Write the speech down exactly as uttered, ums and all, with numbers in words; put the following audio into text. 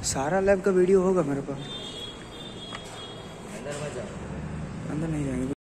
सारा लैब का वीडियो होगा मेरे पास। अंदर मत जाओ। अंदर नहीं जाएंगे।